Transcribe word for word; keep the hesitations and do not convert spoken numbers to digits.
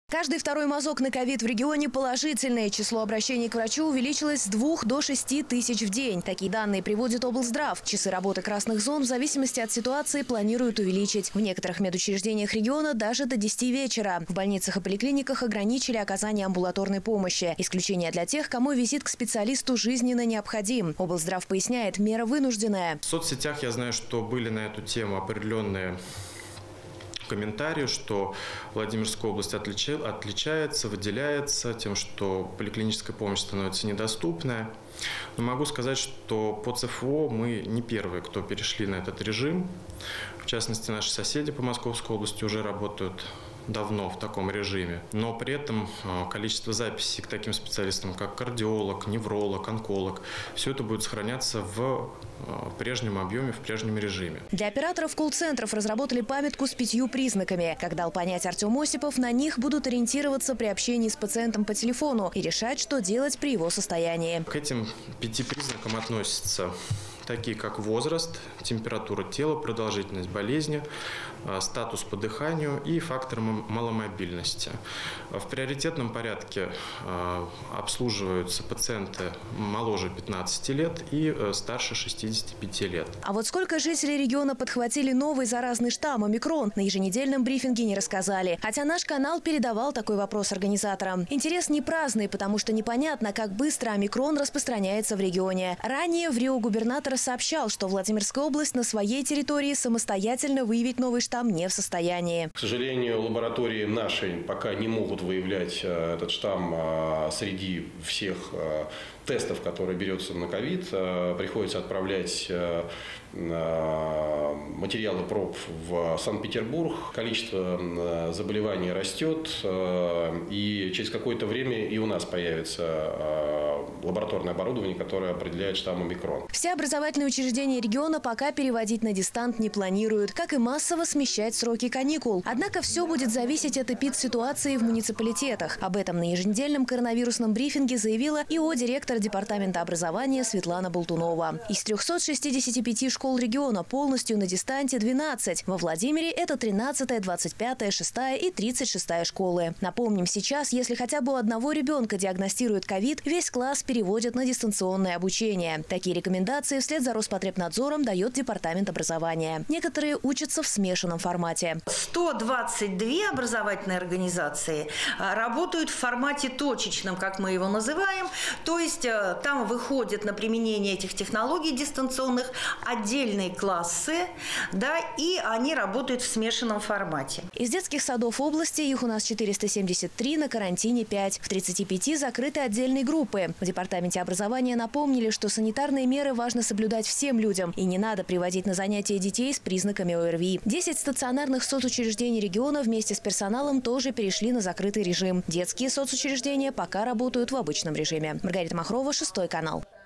Каждый второй мазок на ковид в регионе положительный. Число обращений к врачу увеличилось с двух до шести тысяч в день. Такие данные приводит облздрав. Часы работы красных зон в зависимости от ситуации планируют увеличить. В некоторых медучреждениях региона даже до десяти вечера. В больницах и поликлиниках ограничили оказание амбулаторной помощи. Исключение для тех, кому визит к специалисту жизненно необходим. Облздрав поясняет, мера вынужденная. В соцсетях я знаю, что были на эту тему определенные комментарии, что Владимирская область отлича, отличается, выделяется тем, что поликлиническая помощь становится недоступной. Но могу сказать, что по ЦФО мы не первые, кто перешли на этот режим. В частности, наши соседи по Московской области уже работают давно в таком режиме. Но при этом количество записей к таким специалистам, как кардиолог, невролог, онколог, все это будет сохраняться в прежнем объеме, в прежнем режиме. Для операторов колл-центров разработали памятку с пятью признаками. Как дал понять Артем Осипов, на них будут ориентироваться при общении с пациентом по телефону и решать, что делать при его состоянии. К этим пяти признакам относятся такие как возраст, температура тела, продолжительность болезни, статус по дыханию и фактор маломобильности. В приоритетном порядке обслуживаются пациенты моложе пятнадцати лет и старше шестидесяти пяти лет. А вот сколько жителей региона подхватили новый заразный штамм омикрон, на еженедельном брифинге не рассказали. Хотя наш канал передавал такой вопрос организаторам. Интерес не праздный, потому что непонятно, как быстро омикрон распространяется в регионе. Ранее в Рио губернатор сообщал, что Владимирская область на своей территории самостоятельно выявить новый штамм не в состоянии. К сожалению, лаборатории наши пока не могут выявлять этот штамм среди всех тестов, которые берется на ковид. Приходится отправлять материалы проб в Санкт-Петербург. Количество заболеваний растет, и через какое-то время и у нас появится лабораторное оборудование, которое определяет штамм омикрон. Все образовательные учреждения региона пока переводить на дистант не планируют, как и массово смещать сроки каникул. Однако все будет зависеть от эпидситуации в муниципалитетах. Об этом на еженедельном коронавирусном брифинге заявила ИО директор департамента образования Светлана Болтунова. Из трёхсот шестидесяти пяти школ региона полностью на дистанте двенадцать. Во Владимире это тринадцатая, двадцать пятая, шестая и тридцать шестая школы. Напомним, сейчас, если хотя бы у одного ребенка диагностируют ковид, весь класс переводят на дистанционное обучение. Такие рекомендации вслед за Роспотребнадзором дает департамент образования. Некоторые учатся в смешанном формате. сто двадцать две образовательные организации работают в формате точечном, как мы его называем. То есть там выходят на применение этих технологий дистанционных отдельные классы, да, и они работают в смешанном формате. Из детских садов области их у нас четыреста семьдесят три, на карантине пять. В тридцати пяти закрыты отдельные группы. В департаменте образования напомнили, что санитарные меры важно соблюдать всем людям и не надо приводить на занятия детей с признаками ОРВИ. десять стационарных соцучреждений региона вместе с персоналом тоже перешли на закрытый режим. Детские соцучреждения пока работают в обычном режиме. Маргарита Махрова, шестой канал.